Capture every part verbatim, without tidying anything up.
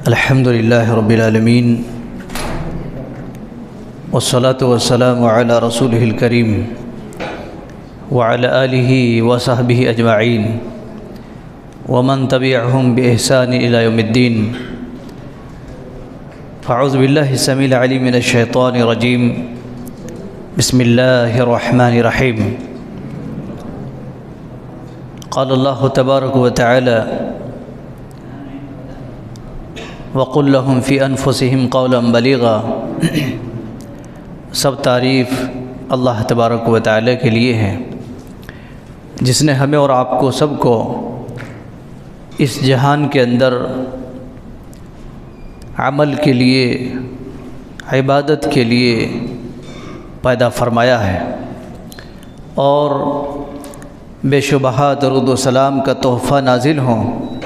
الحمد لله رب العالمين والصلاة والسلام على رسوله الكريم وعلى آله وصحبه أجمعين ومن تبعهم بإحسان إلى يوم الدين. فأعوذ بالله السميع العليم من الشيطان الرجيم. بسم الله الرحمن الرحيم. قال الله تبارك وتعالى: وَقُلْ لَهُمْ فِي أَنفُسِهِمْ قَوْلًا بَلِيغًا. سب تعریف اللہ تبارک و تعالی کے لیے ہے جس نے ہمیں اور آپ کو سب کو اس جہان کے اندر عمل کے لیے، عبادت کے لیے پیدا فرمایا ہے، اور بے شبہ درود و سلام کا تحفہ نازل ہوں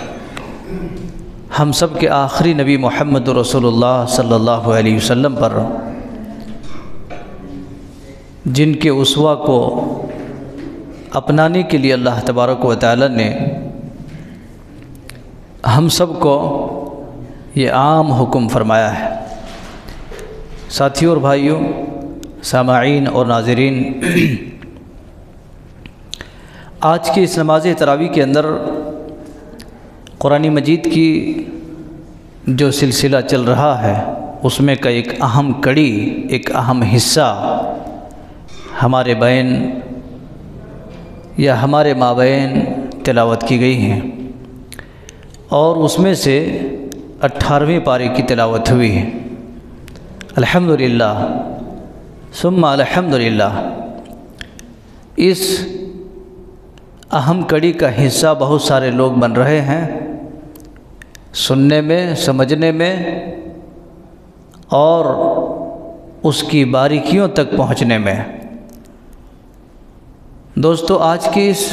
ہم سب کے آخری نبی محمد رسول اللہ صلی اللہ علیہ وسلم پر، جن کے اسوہ کو اپنانے کے لیے اللہ تبارک و تعالی نے ہم سب کو یہ عام حکم فرمایا ہے. ساتھیوں اور بھائیوں، سامعین اور ناظرین، آج کی اس نماز تراویح کے اندر قرآن مجید کی جو سلسلہ چل رہا ہے اس میں کا ایک اہم کڑی، ایک اہم حصہ ہمارے بین یا ہمارے مابین تلاوت کی گئی ہیں، اور اس میں سے اٹھارہویں پارے کی تلاوت ہوئی ہے. الحمدللہ ثم الحمدللہ. اس اہم کڑی کا حصہ بہت سارے لوگ بن رہے ہیں، سننے میں، سمجھنے میں اور اس کی باریکیوں تک پہنچنے میں. دوستو، آج کی اس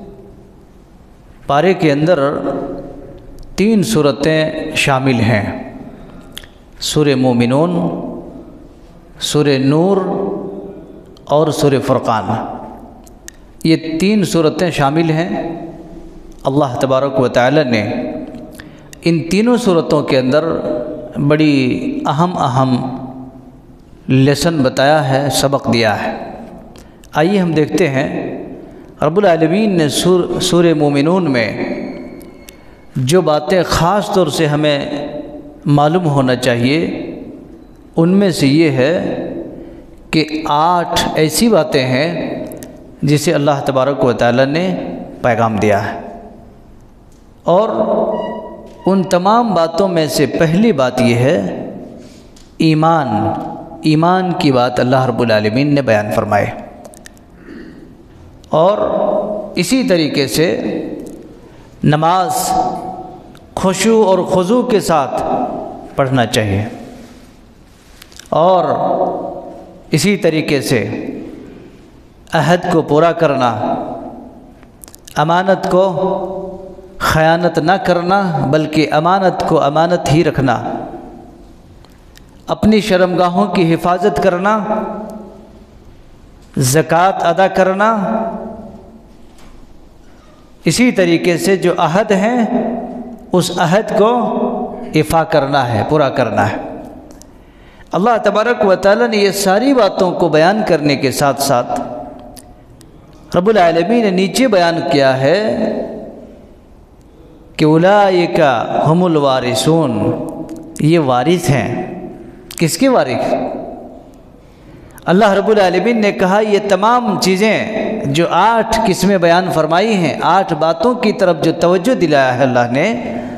پارے کے اندر تین صورتیں شامل ہیں: سورہ مومنون، سورہ نور اور سورہ فرقان. یہ تین صورتیں شامل ہیں. اللہ تبارک و تعالی نے ان تینوں صورتوں کے اندر بڑی اہم اہم لیسن بتایا ہے، سبق دیا ہے. آئیے ہم دیکھتے ہیں رب العالمین نے سور سورہ مومنون میں جو باتیں خاص طور سے ہمیں معلوم ہونا چاہیے ان میں سے یہ ہے کہ آٹھ ایسی باتیں ہیں جسے اللہ تبارک و تعالی نے پیغام دیا ہے، اور ان تمام باتوں میں سے پہلی بات یہ ہے ایمان. ایمان کی بات اللہ رب العالمین نے بیان فرمائے، اور اسی طریقے سے نماز خشوع اور خضوع کے ساتھ پڑھنا چاہیے، اور اسی طریقے سے عہد کو پورا کرنا، امانت کو خیانت نہ کرنا بلکہ امانت کو امانت ہی رکھنا، اپنی شرمگاہوں کی حفاظت کرنا، زکوٰۃ ادا کرنا، اسی طریقے سے جو عہد ہیں اس عہد کو ایفا کرنا ہے، پورا کرنا ہے. اللہ تبارک و تعالی نے یہ ساری باتوں کو بیان کرنے کے ساتھ ساتھ رب العالمین نے نیچے بیان کیا ہے کہ اولئک ھم الوارثون. یہ وارث ہیں. کس کے وارث؟ اللہ رب العالمین نے کہا یہ تمام چیزیں جو آٹھ قسمیں بیان فرمائی ہیں، آٹھ باتوں کی طرف جو توجہ دلایا ہے اللہ نے،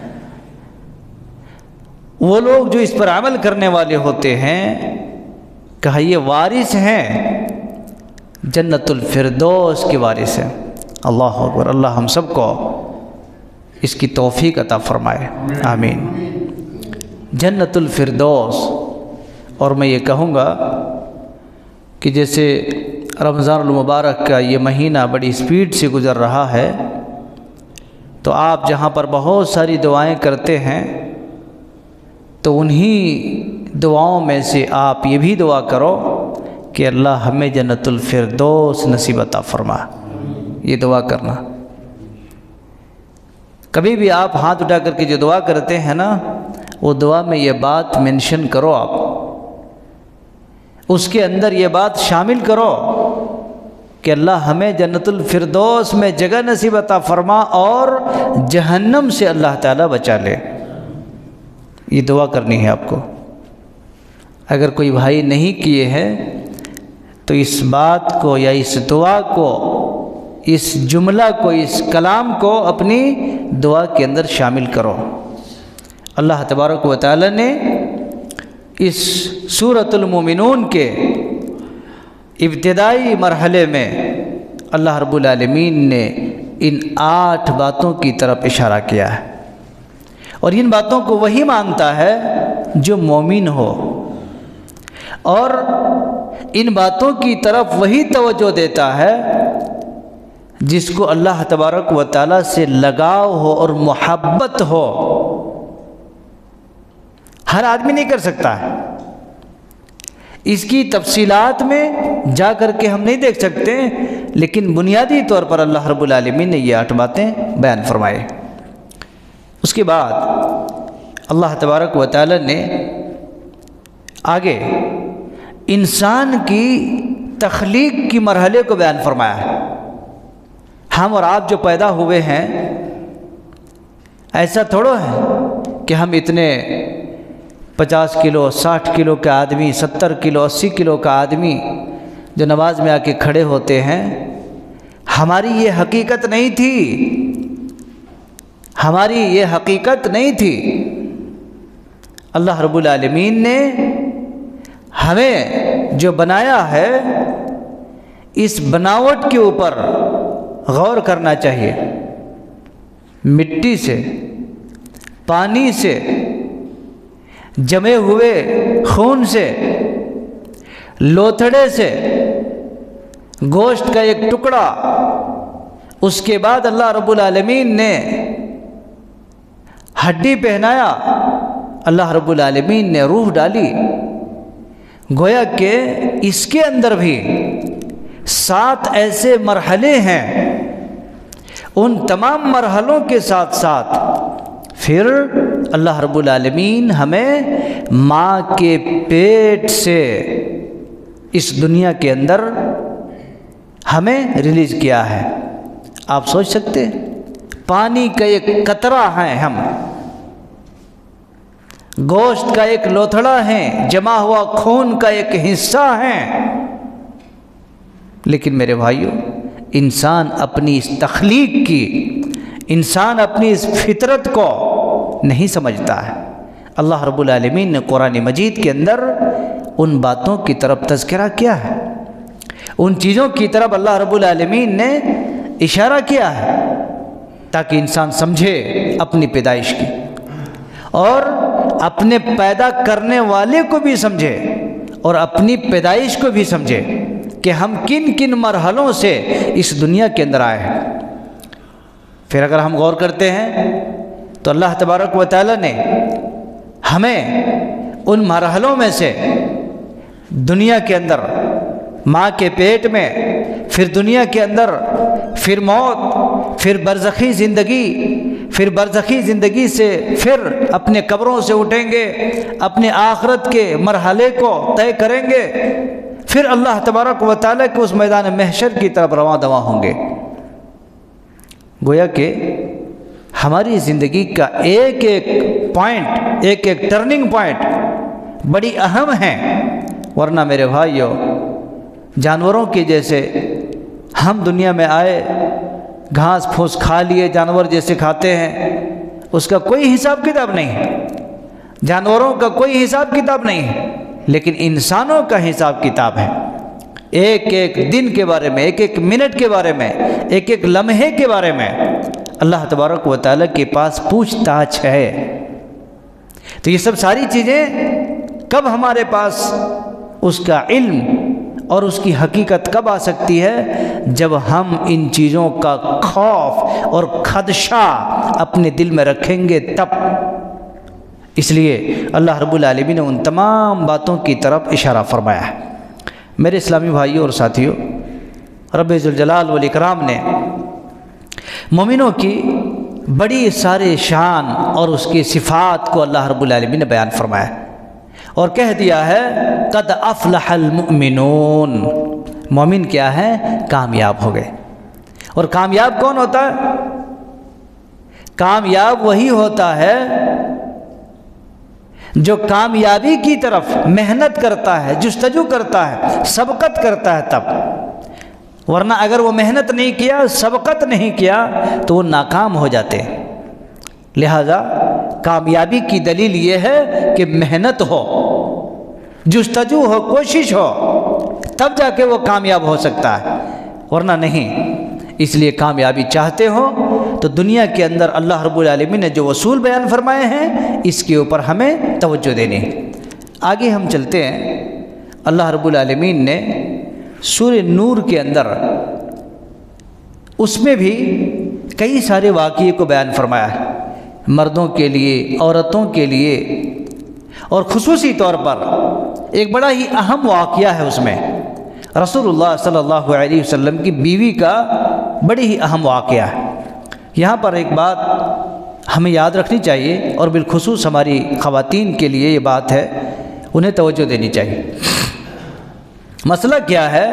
وہ لوگ جو اس پر عمل کرنے والے ہوتے ہیں، کہا یہ وارث ہیں، جنت الفردوس کے وارث ہیں. اللہ اکبر. اللہ ہم سب کو اس کی توفیق عطا فرمائے، آمین. جنت الفردوس. اور میں یہ کہوں گا کہ جیسے رمضان المبارک کا یہ مہینہ بڑی سپیڈ سے گزر رہا ہے، تو آپ جہاں پر بہت ساری دعائیں کرتے ہیں تو انہی دعاؤں میں سے آپ یہ بھی دعا کرو کہ اللہ ہمیں جنت الفردوس نصیب عطا فرما. یہ دعا کرنا. کبھی بھی آپ ہاتھ اٹھا کر کے جو دعا کرتے ہیں نا، وہ دعا میں یہ بات منشن کرو، آپ اس کے اندر یہ بات شامل کرو کہ اللہ ہمیں جنت الفردوس میں جگہ نصیب عطا فرما اور جہنم سے اللہ تعالیٰ بچا لے۔ یہ دعا کرنی ہے آپ کو۔ اگر کوئی بھائی نہیں کیے ہیں تو اس بات کو یا اس دعا کو، اس جملہ کو، اس کلام کو اپنی دعا کے اندر شامل کرو۔ اللہ تبارک و تعالی نے اس سورۃ المومنون کے ابتدائی مرحلے میں اللہ رب العالمین نے ان آٹھ باتوں کی طرف اشارہ کیا ہے، اور ان باتوں کو وہی مانتا ہے جو مومن ہو، اور ان باتوں کی طرف وہی توجہ دیتا ہے جس کو اللہ تبارک و تعالیٰ سے لگاؤ ہو اور محبت ہو۔ ہر آدمی نہیں کر سکتا ہے، اس کی تفصیلات میں جا کر کے ہم نہیں دیکھ سکتے، لیکن بنیادی طور پر اللہ رب العالمین نے یہ آٹھ باتیں بیان فرمائے۔ اس کے بعد اللہ تبارک و تعالی نے آگے انسان کی تخلیق کی مرحلے کو بیان فرمایا ہے۔ ہم اور آپ جو پیدا ہوئے ہیں، ایسا تھوڑا ہے کہ ہم اتنے پچاس کلو ساٹھ کلو کا آدمی، ستر کلو اسی کلو کا آدمی جو نماز میں آ کے کھڑے ہوتے ہیں، ہماری یہ حقیقت نہیں تھی، ہماری یہ حقیقت نہیں تھی۔ اللہ رب العالمین نے ہمیں جو بنایا ہے، اس بناوٹ کے اوپر غور کرنا چاہیے۔ مٹی سے، پانی سے، جمے ہوئے خون سے، لوتھڑے سے، گوشت کا ایک ٹکڑا، اس کے بعد اللہ رب العالمین نے ہڈی پہنایا، اللہ رب العالمین نے روح ڈالی۔ گویا کہ اس کے اندر بھی سات ایسے مرحلے ہیں، ان تمام مرحلوں کے ساتھ ساتھ پھر اللہ رب العالمین ہمیں ماں کے پیٹ سے اس دنیا کے اندر ہمیں ریلیز کیا ہے۔ آپ سوچ سکتے ہیں، پانی کا ایک قطرہ ہیں ہم، گوشت کا ایک لوتھڑا ہیں، جمع ہوا خون کا ایک حصہ ہیں، لیکن میرے بھائیو، انسان اپنی اس تخلیق کی، انسان اپنی اس فطرت کو نہیں سمجھتا ہے۔ اللہ رب العالمین نے قرآن مجید کے اندر ان باتوں کی طرف تذکرہ کیا ہے، ان چیزوں کی طرف اللہ رب العالمین نے اشارہ کیا ہے، تاکہ انسان سمجھے اپنی پیدائش کی، اور اپنے پیدا کرنے والے کو بھی سمجھے، اور اپنی پیدائش کو بھی سمجھے کہ ہم کن کن مرحلوں سے اس دنیا کے اندر آئے ہیں۔ پھر اگر ہم غور کرتے ہیں تو اللہ تبارک و تعالی نے ہمیں ان مرحلوں میں سے دنیا کے اندر، ماں کے پیٹ میں، پھر دنیا کے اندر، پھر موت، پھر برزخی زندگی، پھر برزخی زندگی سے پھر اپنے قبروں سے اٹھیں گے، اپنے آخرت کے مرحلے کو طے کریں گے، پھر اللہ تبارک و تعالیٰ کے اس میدان محشر کی طرف رواں دواں ہوں گے۔ گویا کہ ہماری زندگی کا ایک ایک پوائنٹ، ایک ایک ٹرننگ پوائنٹ بڑی اہم ہے، ورنہ میرے بھائیو، جانوروں کے جیسے ہم دنیا میں آئے، گھاس پھوس کھا لیے، جانور جیسے کھاتے ہیں، اس کا کوئی حساب کتاب نہیں ہے، جانوروں کا کوئی حساب کتاب نہیں ہے، لیکن انسانوں کا حساب کتاب ہے۔ ایک ایک دن کے بارے میں، ایک ایک منٹ کے بارے میں، ایک ایک لمحے کے بارے میں اللہ تبارک و تعالیٰ کے پاس پوچھ تاچھ ہے۔ تو یہ سب ساری چیزیں کب ہمارے پاس اس کا علم اور اس کی حقیقت کب آ سکتی ہے؟ جب ہم ان چیزوں کا خوف اور خدشہ اپنے دل میں رکھیں گے تب۔ اس لیے اللہ رب العالمین نے ان تمام باتوں کی طرف اشارہ فرمایا ہے۔ میرے اسلامی بھائیوں اور ساتھیوں، رب ذوالجلال والاکرام نے مومنوں کی بڑی سارے شان اور اس کی صفات کو اللہ رب العالمین نے بیان فرمایا اور کہہ دیا ہے قد افلح المؤمنون، مومن کیا ہے؟ کامیاب ہو گئے۔ اور کامیاب کون ہوتا ہے؟ کامیاب وہی ہوتا ہے جو کامیابی کی طرف محنت کرتا ہے، جستجو کرتا ہے، سبقت کرتا ہے تب، ورنہ اگر وہ محنت نہیں کیا، سبقت نہیں کیا تو وہ ناکام ہو جاتے ہیں۔ لہذا کامیابی کی دلیل یہ ہے کہ محنت ہو، جستجو ہو، کوشش ہو، تب جا کے وہ کامیاب ہو سکتا ہے، ورنہ نہیں۔ اس لیے کامیابی چاہتے ہو تو دنیا کے اندر اللہ رب العالمین نے جو اصول بیان فرمائے ہیں اس کے اوپر ہمیں توجہ دینی ہے۔ آگے ہم چلتے ہیں، اللہ رب العالمین نے سورہ نور کے اندر اس میں بھی کئی سارے واقعے کو بیان فرمایا ہے، مردوں کے لیے، عورتوں کے لیے، اور خصوصی طور پر ایک بڑا ہی اہم واقعہ ہے اس میں، رسول اللہ صلی اللہ علیہ وسلم کی بیوی کا بڑی ہی اہم واقعہ ہے۔ یہاں پر ایک بات ہمیں یاد رکھنی چاہیے اور بالخصوص ہماری خواتین کے لیے یہ بات ہے، انہیں توجہ دینی چاہیے۔ مسئلہ کیا ہے؟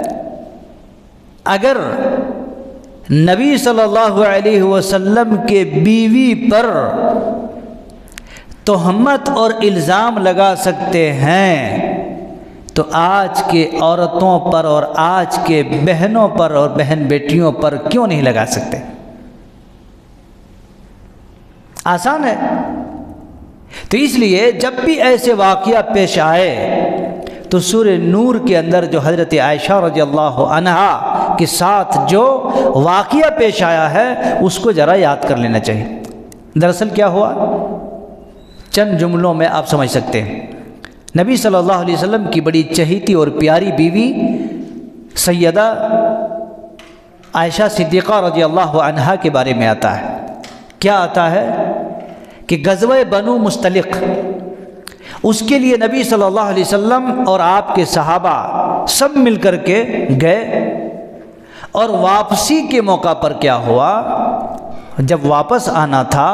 اگر نبی صلی اللہ علیہ وسلم کے بیوی پر تہمت اور الزام لگا سکتے ہیں تو آج کے عورتوں پر اور آج کے بہنوں پر اور بہن بیٹیوں پر کیوں نہیں لگا سکتے؟ آسان ہے۔ تو اس لیے جب بھی ایسے واقعہ پیش آئے تو سورہ نور کے اندر جو حضرت عائشہ رضی اللہ عنہا کے ساتھ جو واقعہ پیش آیا ہے اس کو ذرا یاد کر لینا چاہیے۔ دراصل کیا ہوا، چند جملوں میں آپ سمجھ سکتے ہیں۔ نبی صلی اللہ علیہ وسلم کی بڑی چہیتی اور پیاری بیوی سیدہ عائشہ صدیقہ رضی اللہ عنہا کے بارے میں آتا ہے۔ کیا آتا ہے کہ غزوہ بنو مستلق، اس کے لیے نبی صلی اللہ علیہ وسلم اور آپ کے صحابہ سب مل کر کے گئے، اور واپسی کے موقع پر کیا ہوا، جب واپس آنا تھا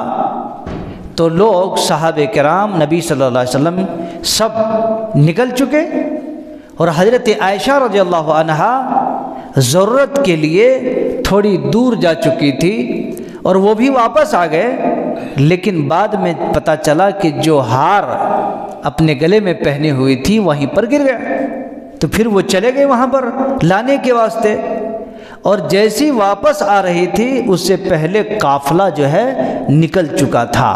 تو لوگ صحابہ کرام نبی صلی اللہ علیہ وسلم سب نکل چکے، اور حضرت عائشہ رضی اللہ عنہا ضرورت کے لیے تھوڑی دور جا چکی تھی اور وہ بھی واپس آ گئے، لیکن بعد میں پتہ چلا کہ جو ہار اپنے گلے میں پہنے ہوئی تھی وہیں پر گر گیا، تو پھر وہ چلے گئے وہاں پر لانے کے واسطے، اور جیسی واپس آ رہی تھی اس سے پہلے قافلہ جو ہے نکل چکا تھا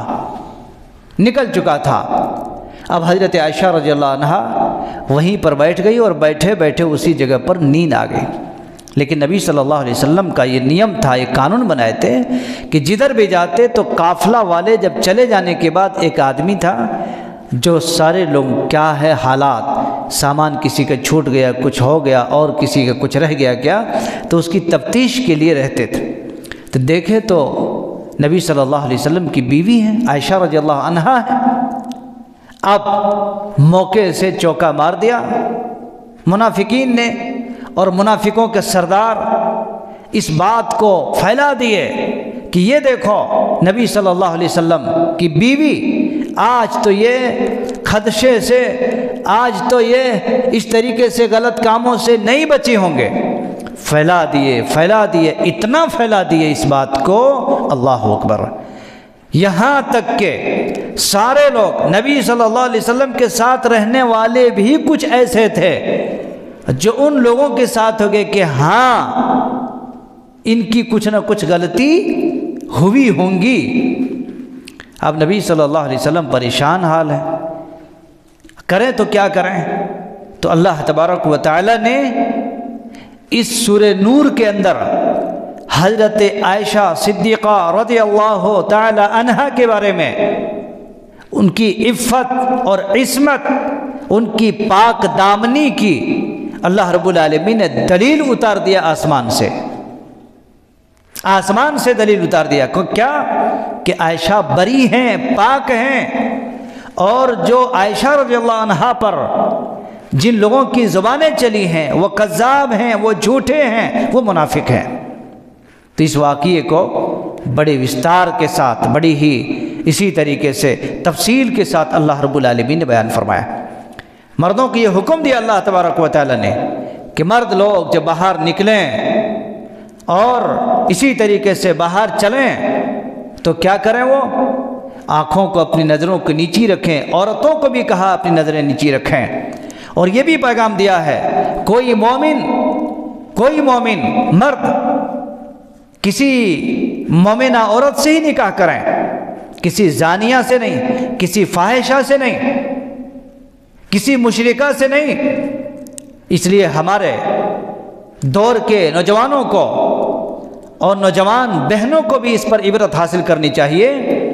نکل چکا تھا اب حضرت عائشہ رضی اللہ عنہا وہیں پر بیٹھ گئی اور بیٹھے بیٹھے اسی جگہ پر نیند آ گئی۔ لیکن نبی صلی اللہ علیہ وسلم کا یہ نیم تھا، یہ قانون بنائے تھے کہ جدھر بھی جاتے تو قافلہ والے جب چلے جانے کے بعد ایک آدمی تھا جو سارے لوگ کیا ہے حالات، سامان کسی کا چھوٹ گیا، کچھ ہو گیا، اور کسی کا کچھ رہ گیا کیا، تو اس کی تفتیش کے لیے رہتے تھے۔ تو دیکھے تو نبی صلی اللہ علیہ وسلم کی بیوی ہیں، عائشہ رضی اللہ عنہا ہے۔ اب موقع سے چوکا مار دیا منافقین نے، اور منافقوں کے سردار اس بات کو پھیلا دیے کہ یہ دیکھو نبی صلی اللہ علیہ وسلم کی بیوی آج تو یہ خدشے سے، آج تو یہ اس طریقے سے غلط کاموں سے نہیں بچی ہوں گے۔ پھیلا دیے پھیلا دیے اتنا پھیلا دیے اس بات کو، اللہ اکبر، یہاں تک کہ سارے لوگ نبی صلی اللہ علیہ وسلم کے ساتھ رہنے والے بھی کچھ ایسے تھے جو ان لوگوں کے ساتھ ہو گئے کہ ہاں ان کی کچھ نہ کچھ غلطی ہوئی ہوں گی۔ اب نبی صلی اللہ علیہ وسلم پریشان حال ہے، کریں تو کیا کریں؟ تو اللہ تبارک و تعالی نے اس سورہ نور کے اندر حضرت عائشہ صدیقہ رضی اللہ تعالی عنہا کے بارے میں، ان کی عفت اور عصمت، ان کی پاک دامنی کی اللہ رب العالمین نے دلیل اتار دیا آسمان سے آسمان سے دلیل اتار دیا کیا کہ عائشہ بری ہیں، پاک ہیں، اور جو عائشہ رضی اللہ عنہا پر جن لوگوں کی زبانیں چلی ہیں وہ کذاب ہیں، وہ جھوٹے ہیں، وہ منافق ہیں۔ تو اس واقعے کو بڑے وستار کے ساتھ، بڑی ہی اسی طریقے سے تفصیل کے ساتھ اللہ رب العالمین نے بیان فرمایا۔ مردوں کو یہ حکم دیا اللہ تبارک و تعالی نے کہ مرد لوگ جب باہر نکلیں اور اسی طریقے سے باہر چلیں تو کیا کریں؟ وہ آنکھوں کو اپنی نظروں کے نیچی رکھیں، عورتوں کو بھی کہا اپنی نظریں نیچی رکھیں، اور یہ بھی پیغام دیا ہے کوئی مومن کوئی مومن مرد کسی مومنہ عورت سے ہی نکاح کریں، کسی زانیہ سے نہیں، کسی فاحشہ سے نہیں، کسی مشرکہ سے نہیں۔ اس لیے ہمارے دور کے نوجوانوں کو اور نوجوان بہنوں کو بھی اس پر عبرت حاصل کرنی چاہیے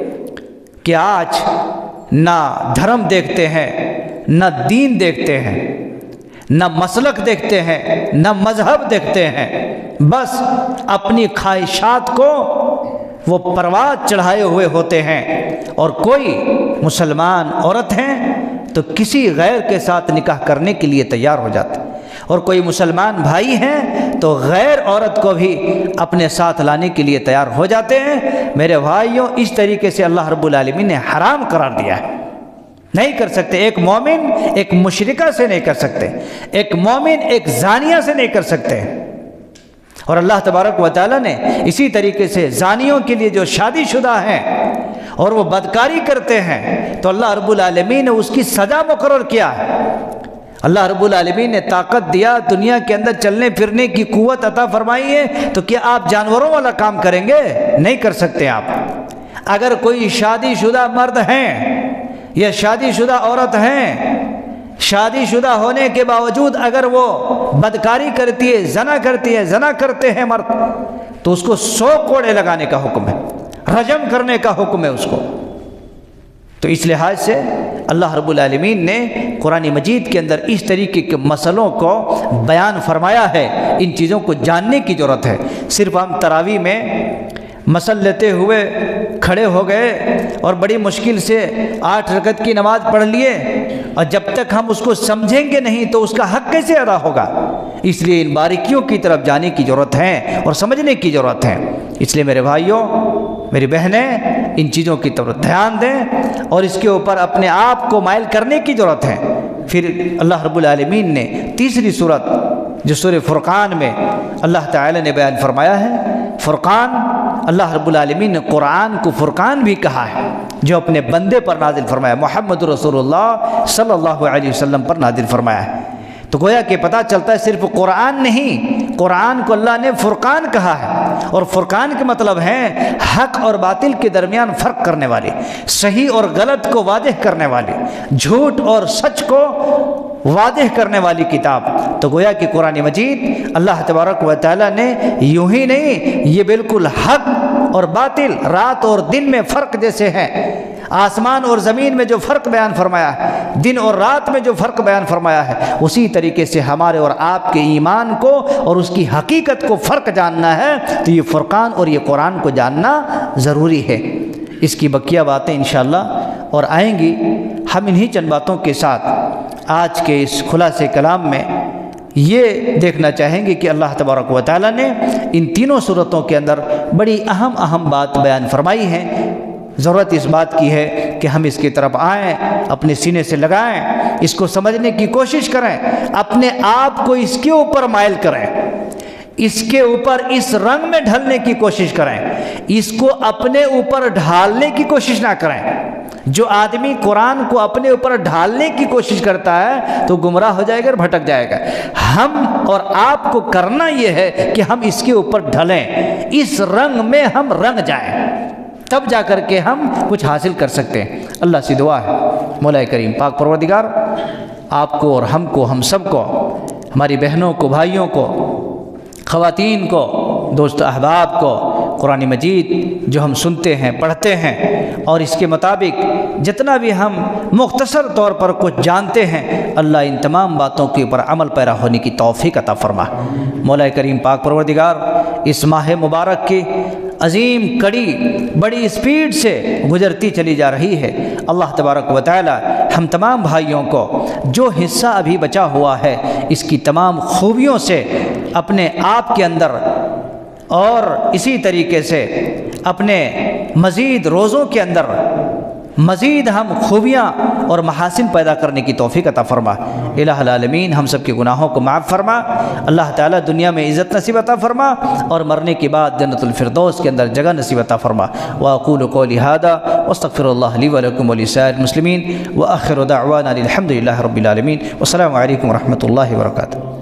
کہ آج نہ دھرم دیکھتے ہیں، نہ دین دیکھتے ہیں، نہ مسلک دیکھتے ہیں، نہ مذہب دیکھتے ہیں، بس اپنی خواہشات کو وہ پرواز چڑھائے ہوئے ہوتے ہیں، اور کوئی مسلمان عورت ہیں تو کسی غیر کے ساتھ نکاح کرنے کے لیے تیار ہو جاتے ہیں، اور کوئی مسلمان بھائی ہیں تو غیر عورت کو بھی اپنے ساتھ لانے کے لیے تیار ہو جاتے ہیں۔ میرے بھائیوں، اس طریقے سے اللہ رب العالمین نے حرام قرار دیا ہے، نہیں کر سکتے۔ ایک مومن ایک مشرکہ سے نہیں کر سکتے، ایک مومن ایک زانیہ سے نہیں کر سکتے۔ اور اللہ تبارک و تعالیٰ نے اسی طریقے سے زانیوں کے لیے جو شادی شدہ ہیں اور وہ بدکاری کرتے ہیں تو اللہ رب العالمین نے اس کی سزا مقرر کیا ہے۔ اللہ رب العالمین نے طاقت دیا، دنیا کے اندر چلنے پھرنے کی قوت عطا فرمائی ہے، تو کیا آپ جانوروں والا کام کریں گے؟ نہیں کر سکتے آپ۔ اگر کوئی شادی شدہ مرد ہیں یا شادی شدہ عورت ہیں، شادی شدہ ہونے کے باوجود اگر وہ بدکاری کرتی ہے، زنا کرتی ہے، زنا کرتے ہیں مرد، تو اس کو سو کوڑے لگانے کا حکم ہے، رجم کرنے کا حکم ہے اس کو۔ تو اس لحاظ سے اللہ رب العالمین نے قرآن مجید کے اندر اس طریقے کے مسئلوں کو بیان فرمایا ہے۔ ان چیزوں کو جاننے کی ضرورت ہے۔ صرف ہم تراویح میں مسل لیتے ہوئے کھڑے ہو گئے اور بڑی مشکل سے آٹھ رکعت کی نماز پڑھ لیے، اور جب تک ہم اس کو سمجھیں گے نہیں تو اس کا حق کیسے ادا ہوگا؟ اس لیے ان باریکیوں کی طرف جانے کی ضرورت ہے اور سمجھنے کی ضرورت ہے۔ اس لیے میرے بھائیوں، میری بہنیں، ان چیزوں کی طرف دھیان دیں اور اس کے اوپر اپنے آپ کو مائل کرنے کی ضرورت ہے۔ پھر اللہ رب العالمین نے تیسری صورت جو سورہ فرقان میں اللہ تعالی نے بیان فرمایا ہے، فرقان، اللہ رب العالمین نے قرآن کو فرقان بھی کہا ہے، جو اپنے بندے پر نازل فرمایا، محمد رسول اللہ صلی اللہ علیہ وسلم پر نازل فرمایا ہے۔ تو گویا کہ پتہ چلتا ہے صرف قرآن نہیں، قرآن کو اللہ نے فرقان کہا ہے، اور فرقان کے مطلب ہے حق اور باطل کے درمیان فرق کرنے والی، صحیح اور غلط کو واضح کرنے والی، جھوٹ اور سچ کو واضح کرنے والی کتاب۔ تو گویا کہ قرآن مجید اللہ تبارک و تعالیٰ نے یوں ہی نہیں، یہ بالکل حق اور باطل، رات اور دن میں فرق جیسے ہیں، آسمان اور زمین میں جو فرق بیان فرمایا ہے، دن اور رات میں جو فرق بیان فرمایا ہے، اسی طریقے سے ہمارے اور آپ کے ایمان کو اور اس کی حقیقت کو فرق جاننا ہے، تو یہ فرقان اور یہ قرآن کو جاننا ضروری ہے۔ اس کی بقیہ باتیں انشاءاللہ اور آئیں گی۔ ہم انہی چند باتوں کے ساتھ آج کے اس خلاصے کلام میں یہ دیکھنا چاہیں گے کہ اللہ تبارک و تعالیٰ نے ان تینوں صورتوں کے اندر بڑی اہم اہم بات بیان فرمائی ہے۔ ضرورت اس بات کی ہے کہ ہم اس کی طرف آئیں، اپنے سینے سے لگائیں، اس کو سمجھنے کی کوشش کریں، اپنے آپ کو اس کے اوپر مائل کریں، اس کے اوپر اس رنگ میں ڈھلنے کی کوشش کریں، اس کو اپنے اوپر ڈھالنے کی کوشش نہ کریں۔ جو آدمی قرآن کو اپنے اوپر ڈھالنے کی کوشش کرتا ہے تو گمراہ ہو جائے گا اور بھٹک جائے گا۔ ہم اور آپ کو کرنا یہ ہے کہ ہم اس کے اوپر ڈھلیں، اس رنگ میں ہم رنگ جائیں، تب جا کر کے ہم کچھ حاصل کر سکتے ہیں۔ اللہ سے دعا ہے مولا کریم پاک پروردگار آپ کو اور ہم کو، ہم سب کو، ہماری بہنوں کو، بھائیوں کو، خواتین کو، دوست احباب کو قرآن مجید جو ہم سنتے ہیں، پڑھتے ہیں، اور اس کے مطابق جتنا بھی ہم مختصر طور پر کچھ جانتے ہیں، اللہ ان تمام باتوں کے اوپر عمل پیرا ہونے کی توفیق عطا فرما۔ مولا کریم پاک پروردگار اس ماہ مبارک کی عظیم کڑی بڑی اسپیڈ سے گزرتی چلی جا رہی ہے۔ اللہ تبارک و تعالی ہم تمام بھائیوں کو جو حصہ ابھی بچا ہوا ہے اس کی تمام خوبیوں سے اپنے آپ کے اندر اور اسی طریقے سے اپنے مزید روزوں کے اندر مزید ہم خوبیاں اور محاسن پیدا کرنے کی توفیق عطا فرما۔ الہ العالمین ہم سب کے گناہوں کو معاف فرما، اللہ تعالیٰ دنیا میں عزت نصیب عطا فرما اور مرنے کے بعد جنت الفردوس کے اندر جگہ نصیب عطا فرما۔ واقول قولی ھذا واستغفر اللہ لی ولکم ولسائر المسلمین وآخر دعوانا الحمد للہ رب العالمین، والسلام علیکم ورحمۃ اللہ وبرکاتہ۔